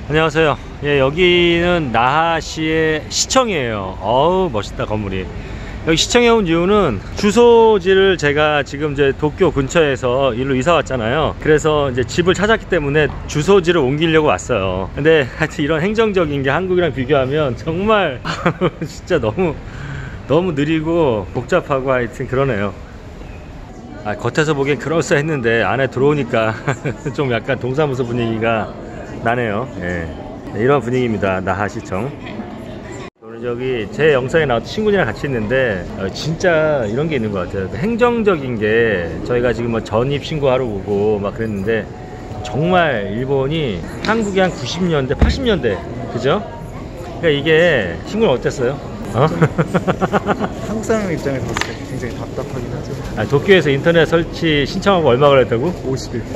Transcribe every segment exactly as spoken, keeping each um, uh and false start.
안녕하세요. 예, 여기는 나하시의 시청이에요. 어우, 멋있다, 건물이. 여기 시청에 온 이유는 주소지를 제가 지금 이제 도쿄 근처에서 일로 이사 왔잖아요. 그래서 이제 집을 찾았기 때문에 주소지를 옮기려고 왔어요. 근데 하여튼 이런 행정적인 게 한국이랑 비교하면 정말 진짜 너무 너무 느리고 복잡하고 하여튼 그러네요. 아, 겉에서 보기엔 그럴싸했는데 안에 들어오니까 좀 약간 동사무소 분위기가 나네요. 예. 이런 분위기입니다. 나하시청. 오늘 저기 제 영상에 나왔던 친구들이랑 같이 있는데 어, 진짜 이런 게 있는 것 같아요. 행정적인 게 저희가 지금 뭐 전입 신고하러 오고 막 그랬는데 정말 일본이 한국이 한 구십 년대 팔십 년대 그죠? 그러니까 이게 친구는 어땠어요? 어? 한국 사람 입장에서 봤을 때 굉장히 답답하긴 하죠. 아, 도쿄에서 인터넷 설치 신청하고 얼마 걸렸다고? 오십 일.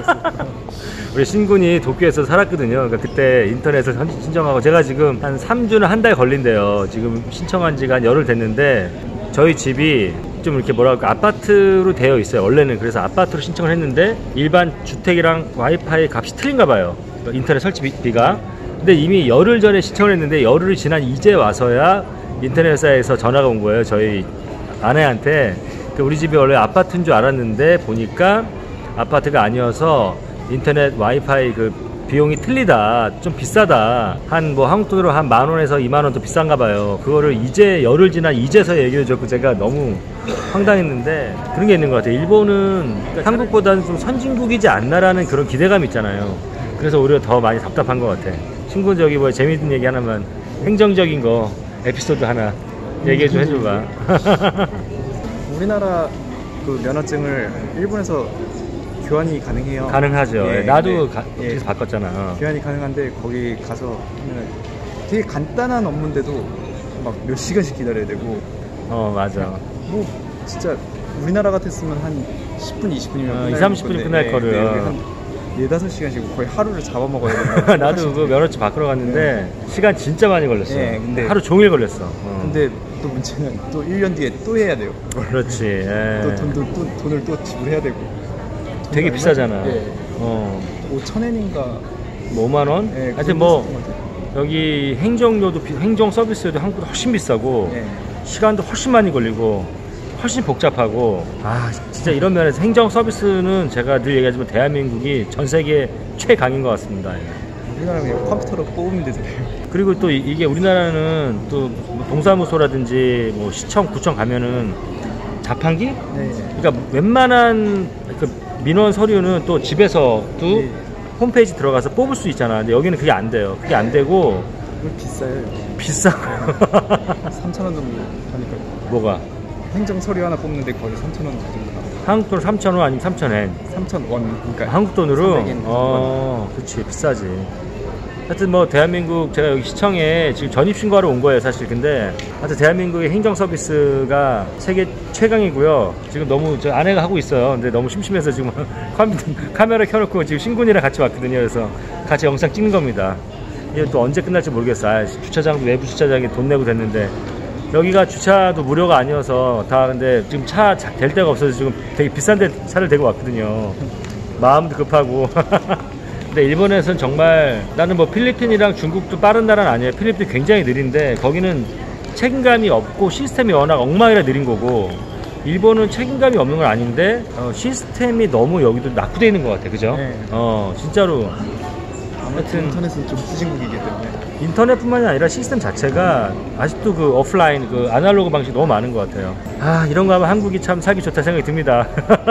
우리 신군이 도쿄에서 살았거든요. 그러니까 그때 인터넷을 신청하고 제가 지금 한 삼 주는 한 달 걸린대요. 지금 신청한 지가 한 열흘 됐는데 저희 집이 좀 이렇게 뭐랄까 아파트로 되어 있어요. 원래는. 그래서 아파트로 신청을 했는데 일반 주택이랑 와이파이 값이 틀린가 봐요. 인터넷 설치비가. 근데 이미 열흘 전에 신청을 했는데 열흘이 지난 이제 와서야 인터넷 회사에서 전화가 온 거예요. 저희 아내한테. 우리 집이 원래 아파트인 줄 알았는데 보니까 아파트가 아니어서 인터넷 와이파이 그 비용이 틀리다, 좀 비싸다, 한 뭐 한국 돈으로 한 만 원에서 이만 원 더 비싼가 봐요. 그거를 이제 열흘 지난 이제서 얘기해 줬고 제가 너무 황당했는데 그런 게 있는 것 같아요. 일본은 한국보다는 좀 선진국이지 않나라는 그런 기대감이 있잖아요. 그래서 오히려 더 많이 답답한 것 같아. 친구 저기 뭐 재밌는 얘기 하나만, 행정적인 거 에피소드 하나 얘기해 좀 해줘봐. 우리나라 그 면허증을 일본에서 교환이 가능해요. 가능하죠. 예, 나도 근데, 가, 예, 바꿨잖아. 교환이 가능한데 거기 가서 하면 되게 간단한 업무인데도 막 몇 시간씩 기다려야 되고. 어 맞아. 뭐 진짜 우리나라 같았으면 한 십 분 이십 분이면 어, 이십, 삼십 분이 끝날 거를. 한 네다섯 시간씩 거의 하루를 잡아먹어야 된다. 나도 그 면허증 바꾸러 갔는데 네. 시간 진짜 많이 걸렸어. 예, 근데 하루 종일 걸렸어. 어. 근데 또 문제는 또 일 년 뒤에 또 해야 돼요. 그렇지. 예. 또 돈도 또 돈을 또 지불해야 되고. 되게 비싸잖아. 예. 어. 오천 엔인가 뭐 오만 원? 예, 하여튼 뭐 여기 행정료도 행정 서비스도 한국보다 훨씬 비싸고 예. 시간도 훨씬 많이 걸리고 훨씬 복잡하고. 아 진짜 이런 면에서 행정 서비스는 제가 늘 얘기하지만 대한민국이 전 세계 최강인 것 같습니다. 우리나라는 그냥 컴퓨터로 뽑으면 되잖아요. 그리고 또 이게 우리나라는 또 동사무소라든지 뭐 시청, 구청 가면은 자판기? 네. 그러니까 웬만한 그 민원 서류는 또 집에서도 네. 홈페이지 들어가서 뽑을 수 있잖아. 근데 여기는 그게 안 돼요. 그게 안 되고 비싸요. 비싸고요. 삼천 원 정도 하니까. 뭐가? 행정 서류 하나 뽑는데 거의 삼천 원 정도 나와요. 한국 돈 삼천 원 아니면 삼천 엔? 삼천 원. 그러니까 한국 돈으로? 삼백 엔. 어, 그치, 비싸지. 하여튼 뭐 대한민국, 제가 여기 시청에 지금 전입신고하러 온 거예요 사실. 근데 하여튼 대한민국의 행정 서비스가 세계 최강이고요. 지금 너무 저 아내가 하고 있어요. 근데 너무 심심해서 지금 카메라 켜놓고 지금 신군이랑 같이 왔거든요. 그래서 같이 영상 찍는 겁니다. 이게 또 언제 끝날지 모르겠어. 아, 주차장도 외부 주차장에 돈 내고 됐는데 여기가 주차도 무료가 아니어서 다. 근데 지금 차 댈 데가 없어서 지금 되게 비싼 데 차를 대고 왔거든요. 마음도 급하고. 근데 일본에서는 정말, 나는 뭐 필리핀이랑 중국도 빠른 나라는 아니에요. 필리핀이 굉장히 느린데 거기는 책임감이 없고 시스템이 워낙 엉망이라 느린 거고, 일본은 책임감이 없는 건 아닌데 어, 시스템이 너무 여기도 낙후되어 있는 것 같아. 그죠? 네. 어 진짜로. 하여튼 인터넷은 좀 후진국이기 때문에. 인터넷뿐만이 아니라 시스템 자체가 아직도 그 오프라인 그 아날로그 방식이 너무 많은 것 같아요. 아 이런 거 하면 한국이 참 살기 좋다 생각이 듭니다.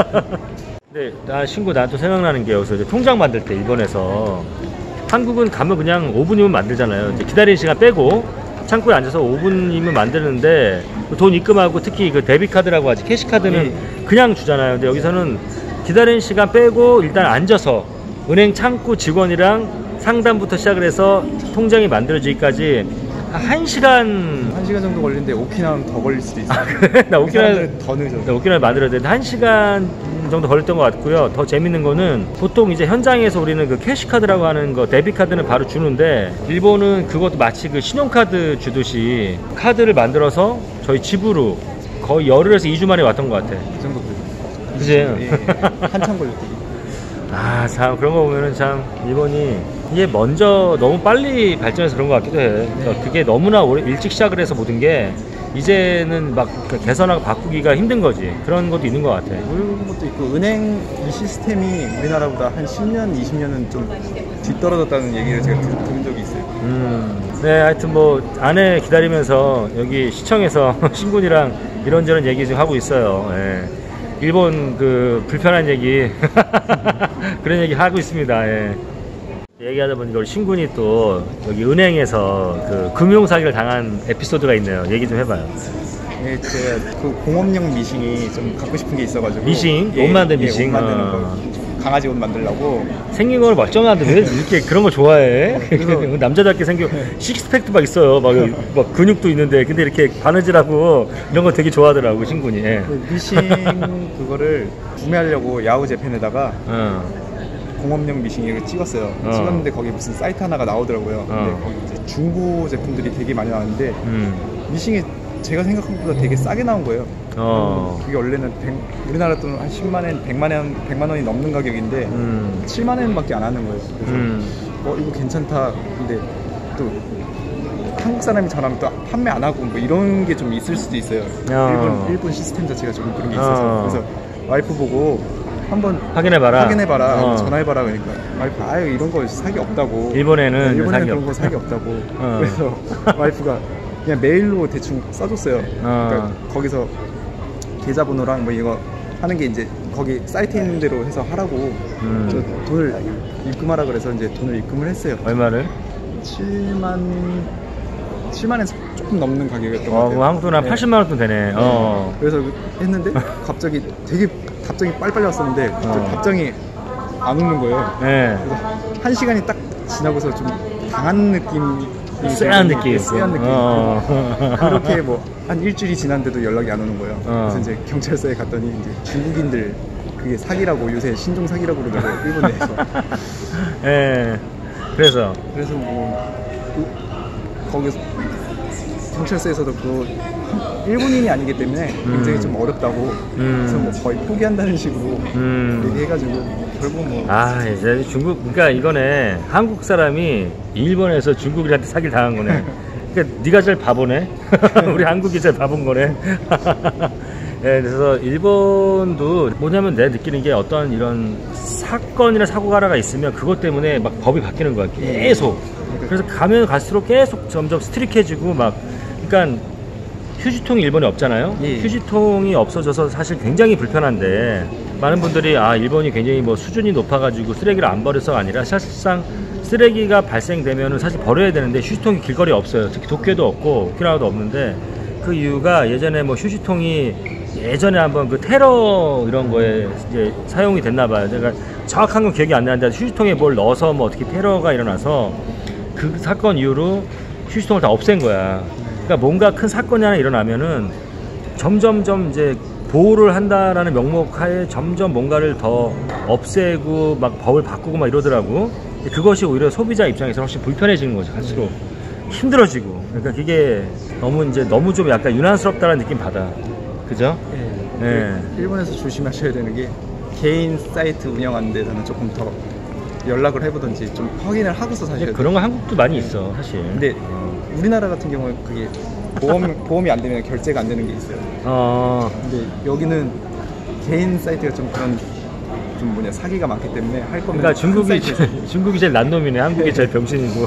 근데 나 친구 나도 생각나는 게 여기서 이제 통장 만들 때 일본에서, 한국은 가면 그냥 오 분이면 만들잖아요. 이제 기다리는 시간 빼고 창구에 앉아서 오 분이면 만드는데 돈 입금하고 특히 그 데비카드라고 하지, 캐시카드는 그냥 주잖아요. 근데 여기서는 기다리는 시간 빼고 일단 앉아서 은행 창구 직원이랑 상담부터 시작을 해서 통장이 만들어지기까지 한 시간 한 시간 정도 걸리는데 오키나와는 더 걸릴 수도 있어요. 아, 그래? 나 오키나와 더 늦어. 나 오키나와 만들어야 되는데 한 시간 정도 걸렸던 것 같고요. 더 재밌는 거는 보통 이제 현장에서 우리는 그 캐시카드라고 하는 거, 데비카드는 바로 주는데 일본은 그것도 마치 그 신용카드 주듯이 카드를 만들어서 저희 집으로 거의 열흘에서 이 주 만에 왔던 것 같아. 그 정도 걸렸어요. 그지? 예, 예. 한참 걸렸거든요. 아, 참 그런 거 보면은 참 일본이 이게 먼저 너무 빨리 발전해서 그런 것 같기도 해. 그러니까 그게 너무나 오래 일찍 시작을 해서 모든 게 이제는 막 개선하고 바꾸기가 힘든 거지. 그런 것도 있는 것 같아. 그런 것도 있고 은행 이 시스템이 우리나라보다 한 십 년, 이십 년은 좀 뒤떨어졌다는 얘기를 제가 들, 들은 적이 있어요. 음, 네, 하여튼 뭐 아내 기다리면서 여기 시청에서 신군이랑 이런저런 얘기 좀 하고 있어요. 예. 일본 그 불편한 얘기 그런 얘기 하고 있습니다. 예. 얘기하다 보니까 우리 신군이 또 여기 은행에서 그 금융 사기를 당한 에피소드가 있네요. 얘기 좀 해봐요. 예, 제가 그 공업용 미싱이 좀 갖고 싶은 게 있어가지고. 미싱? 예, 옷 만든 예, 미싱? 옷 만드는 어. 거. 강아지 옷 만들려고. 생긴 거는 멀쩡한데 왜 이렇게 그런 거 좋아해? 그래서- 남자답게 생겨. 식스팩도 막 있어요. 막, 막 근육도 있는데 근데 이렇게 바느질하고 이런 거 되게 좋아하더라고 신군이. 예. 그 미싱 그거를 구매하려고 야후 재팬에다가 어. 공업용 미싱 이렇게 찍었어요. 어. 찍었는데 거기 무슨 사이트 하나가 나오더라고요. 근데 어. 거기 이제 중고 제품들이 되게 많이 나왔는데 음. 미싱이 제가 생각한 것보다 되게 싸게 나온 거예요. 어. 그게 원래는 백, 우리나라 돈 한 십만 원, 백만 원, 백만 원이 넘는 가격인데 음. 칠만 원밖에 안 하는 거예요. 그래서 음. 어 이거 괜찮다. 근데 또 한국 사람이 전하면 또 판매 안 하고 뭐 이런 게 좀 있을 수도 있어요. 어. 일본 일본 시스템 자체가 좀 그런 게 있어서 어. 그래서 와이프 보고 한번 확인해봐라. 확인해봐라. 어. 전화해봐라. 그러니까 와이프 아유 이런 거 사기 없다고. 일본에는 네, 일본에는 사기 그런 없- 거 사기 없다고. 어. 그래서 와이프가 그냥 메일로 대충 써줬어요. 어. 그러니까 거기서 계좌번호랑 뭐 이거 하는 게 이제 거기 사이트 있는 대로 해서 하라고 음. 저 돈을 입금하라 그래서 이제 돈을 입금을 했어요. 얼마를? 칠만 칠만에서 조금 넘는 가격이었던 것 어, 같아요. 뭐 한국 돈 한 네. 팔십만 원 돈 되네. 어. 그래서 했는데 갑자기 되게 답장이 빨리빨리 왔었는데 어. 답장이 안 오는 거예요. 네. 그래서 한 시간이 딱 지나고서 좀 당한 느낌이 쎄한 들고, 느낌. 쎄한 느낌. 어. 그렇게 뭐 한 일주일이 지났는데도 연락이 안 오는 거예요. 어. 그래서 이제 경찰서에 갔더니 이제 중국인들 그게 사기라고 요새 신종 사기라고 그러더라고요. 일본 내에서. 예. 그래서 그래서 뭐 그, 거기서 경찰서에서도 그 일본인이 아니기 때문에 굉장히 음. 좀 어렵다고 음. 그래서 뭐 거의 포기한다는 식으로 음. 얘기해가지고 결국 뭐 아, 이제 중국, 그러니까 이거네. 한국 사람이 일본에서 중국인한테 사기를 당한 거네. 그러니까 네가 제일 바보네. 우리 한국이 제일 바본 거네. 예, 그래서 일본도 뭐냐면 내가 느끼는 게 어떤 이런 사건이나 사고가 하나가 있으면 그것 때문에 막 법이 바뀌는 거야. 계속. 그래서 가면 갈수록 계속 점점 스트릭해지고 막, 그러니까 휴지통이 일본에 없잖아요. 예. 휴지통이 없어져서 사실 굉장히 불편한데 많은 분들이 아 일본이 굉장히 뭐 수준이 높아가지고 쓰레기를 안 버려서가 아니라 사실상 쓰레기가 발생되면은 사실 버려야 되는데 휴지통이 길거리에 없어요. 특히 도쿄도 없고 오키나와도 없는데 그 이유가 예전에 뭐 휴지통이 예전에 한번 그 테러 이런 거에 이제 사용이 됐나 봐요. 제가 정확한 건 기억이 안 나는데 휴지통에 뭘 넣어서 뭐 어떻게 테러가 일어나서 그 사건 이후로 휴지통을 다 없앤 거야. 그러니까 뭔가 큰 사건이 하나 일어나면은 점점점 이제 보호를 한다라는 명목하에 점점 뭔가를 더 없애고 막 법을 바꾸고 막 이러더라고. 그것이 오히려 소비자 입장에서 훨씬 불편해지는 거죠. 갈수록 힘들어지고. 그러니까 그게 너무 이제 너무 좀 약간 유난스럽다는 느낌 받아. 그죠? 예. 네. 일본에서 조심하셔야 되는 게 개인 사이트 운영하는 데서는 조금 더 연락을 해보든지 좀 확인을 하고서 사셔야 돼요. 그런 거 한국도 많이 있어, 사실. 근데 우리나라 같은 경우는 그게 보험, 보험이 안 되면 결제가 안 되는 게 있어요. 어, 근데 여기는 개인 사이트가 좀 그런 좀 뭐냐 사기가 많기 때문에 할 거면 그러니까 중국이 큰 사이트에서. 제일- 중국이 제일 난놈이네. 한국이 제일 병신이고.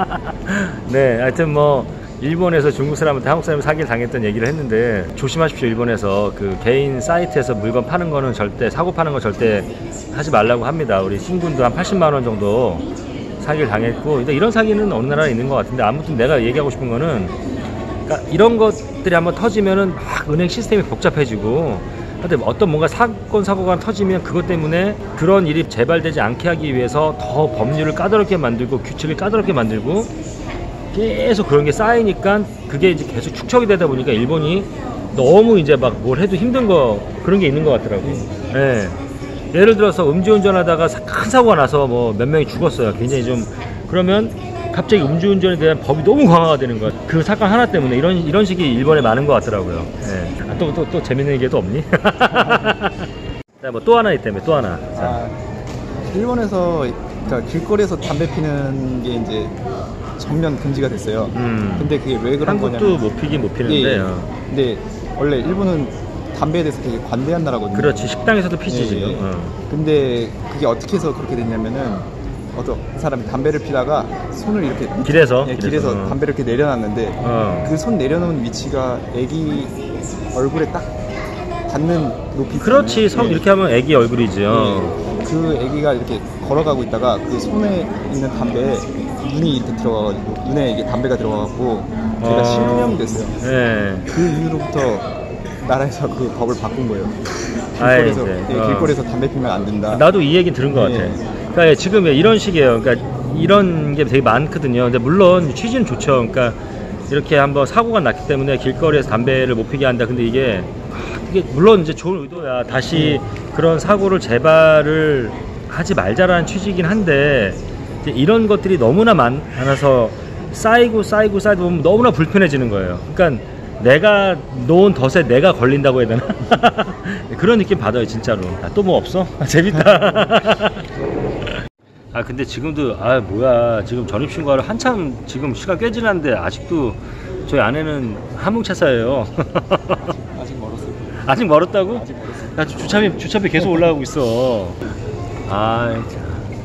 네, 하여튼 뭐 일본에서 중국 사람한테 한국 사람이 사기를 당했던 얘기를 했는데 조심하십시오. 일본에서 그 개인 사이트에서 물건 파는 거는 절대 사고 파는 거 절대 하지 말라고 합니다. 우리 신군도 한 팔십만 원 정도 사기를 당했고 근데 이런 사기는 어느 나라에 있는 것 같은데 아무튼 내가 얘기하고 싶은 거는 그러니까 이런 것들이 한번 터지면은 막 은행 시스템이 복잡해지고 하여튼 어떤 뭔가 사건 사고가 터지면 그것 때문에 그런 일이 재발되지 않게 하기 위해서 더 법률을 까다롭게 만들고 규칙을 까다롭게 만들고 계속 그런 게 쌓이니까 그게 이제 계속 축적이 되다 보니까 일본이 너무 이제 막 뭘 해도 힘든 거 그런 게 있는 것 같더라고요. 예. 예를 들어서 음주운전하다가 사- 큰 사고가 나서 뭐 몇 명이 죽었어요. 굉장히 좀 그러면 갑자기 음주운전에 대한 법이 너무 강화가 되는 거야. 그 사건 하나 때문에 이런 이런 식이 일본에 많은 것 같더라고요. 예. 아, 또, 또, 또 재밌는 얘기도 없니? 자, 뭐 또 하나 있다며 또 하나. 자. 아, 일본에서 그러니까 길거리에서 담배 피는 게 이제 전면 금지가 됐어요. 음. 근데 그게 왜 그런 한국도 거냐면 못 피긴 못 예, 피는데. 예. 어. 근데 원래 일본은 담배에 대해서 되게 관대한 나라거든요. 그렇지, 식당에서도 피지 예, 지금. 예. 어. 근데 그게 어떻게 해서 그렇게 됐냐면은 어떤 사람이 담배를 피다가 손을 이렇게 길에서? 예, 길에서, 길에서 어. 담배를 이렇게 내려놨는데 어. 그 손 내려놓은 위치가 애기 얼굴에 딱 닿는 높이. 그렇지, 성 예. 이렇게 하면 애기 얼굴이죠. 예. 그 애기가 이렇게 걸어가고 있다가 그 손에 있는 담배에 눈이 이렇게 들어가가지고 눈에 이게 담배가 들어가갖고 걔가 어. 실명이 됐어요. 예. 그 이후로부터 나라에서 그 법을 바꾼 거예요. 아이, 길거리에서, 이제, 예, 어. 길거리에서 담배 피면 안 된다. 나도 이 얘기 들은 것 같아. 예. 그러니까 지금 이런 식이에요. 그러니까 이런 게 되게 많거든요. 근데 물론 취지는 좋죠. 그러니까 이렇게 한번 사고가 났기 때문에 길거리에서 담배를 못 피게 한다. 근데 이게 이게 물론 이제 좋은 의도야. 다시 그런 사고를 재발을 하지 말자라는 취지이긴 한데 이제 이런 것들이 너무나 많, 많아서 쌓이고 쌓이고 쌓이다 보면 너무나 불편해지는 거예요. 그러니까 내가 놓은 덫에 내가 걸린다고 해야 되나? 그런 느낌 받아요 진짜로. 아, 또 뭐 없어? 아, 재밌다. 아 근데 지금도 아 뭐야 지금 전입신고하러 한참 지금 시간 꽤 지났는데 아직도 저희 아내는 한뭉차사예요. 아직 멀었어요. 아직 멀었다고? 아직 멀었어요. 나 주차비 주차비 계속 올라가고 있어. 아 참.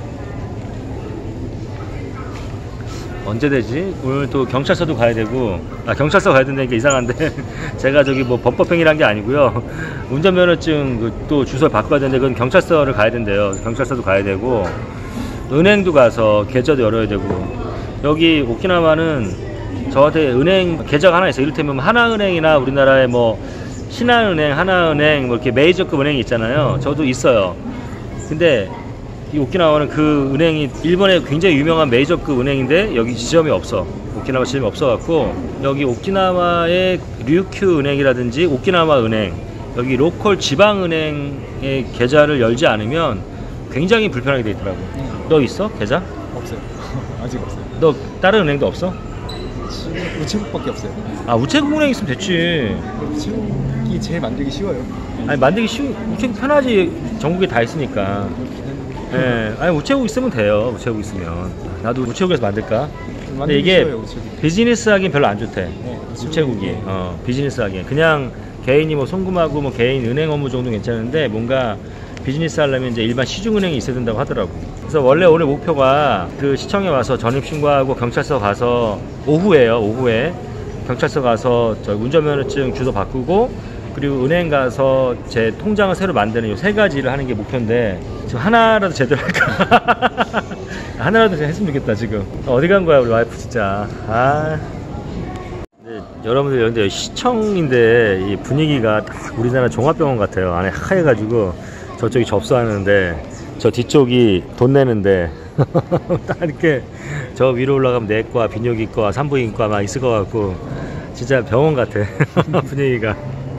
언제 되지? 오늘 또 경찰서도 가야 되고, 아 경찰서 가야 된다니까 이상한데 제가 저기 뭐 범법행위란 게 아니고요. 운전면허증 그 또 주소를 바꿔야 되는데 그건 경찰서를 가야 된대요. 경찰서도 가야 되고 은행도 가서 계좌도 열어야 되고. 여기 오키나와는 저한테 은행 계좌가 하나 있어요. 이를테면 하나은행이나 우리나라의 뭐 신한은행, 하나은행 뭐 이렇게 메이저급 은행이 있잖아요. 저도 있어요. 근데 이 오키나와는 그 은행이 일본의 굉장히 유명한 메이저급 은행인데 여기 지점이 없어. 오키나와 지점이 없어갖고 여기 오키나와의 류큐 은행이라든지 오키나와 은행 여기 로컬 지방은행의 계좌를 열지 않으면 굉장히 불편하게 돼 있더라고. 너 있어? 계좌? 없어요. 아직 없어요. 너 다른 은행도 없어? 우체국밖에 없어요. 아 우체국 은행 있으면 됐지. 우체국이 제일 만들기 쉬워요. 아니 만들기 쉬우 우체국 편하지. 전국에 다 있으니까. 예, 아니 우체국 있으면 돼요. 우체국 있으면 나도 우체국에서 만들까? 근데 이게 쉬워요, 우체국. 비즈니스 하기엔 별로 안 좋대. 네, 우체국이 어, 비즈니스 하기엔 그냥 개인이 뭐 송금하고 뭐 개인 은행 업무 정도 괜찮은데 뭔가 비즈니스 하려면 이제 일반 시중은행이 있어야 된다고 하더라고. 그래서 원래 오늘 목표가 그 시청에 와서 전입신고하고 경찰서 가서 오후에요. 오후에 경찰서 가서 저 운전면허증 주소 바꾸고 그리고 은행 가서 제 통장을 새로 만드는 이 세 가지를 하는 게 목표인데 지금 하나라도 제대로 할까? 하나라도 했으면 좋겠다 지금. 어디 간 거야 우리 와이프 진짜. 아. 근데 여러분들 근데 시청인데 이 분위기가 딱 우리나라 종합병원 같아요. 안에 하얘가지고 저쪽이 접수하는데 저 뒤쪽이 돈 내는데 딱 이렇게 저 위로 올라가면 내과, 비뇨기과, 산부인과 막 있을 것 같고 진짜 병원 같아. 분위기가.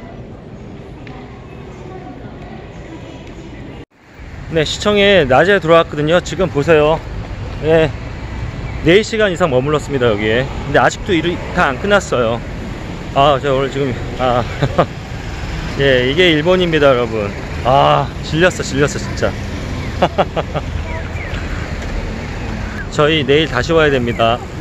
네, 시청에 낮에 들어왔거든요. 지금 보세요. 예, 네 시간 이상 머물렀습니다 여기에. 근데 아직도 일이 다 안 끝났어요. 아, 제가 오늘 지금 아 예, 이게 일본입니다 여러분. 아, 질렸어 질렸어 진짜. 저희 내일 다시 와야 됩니다.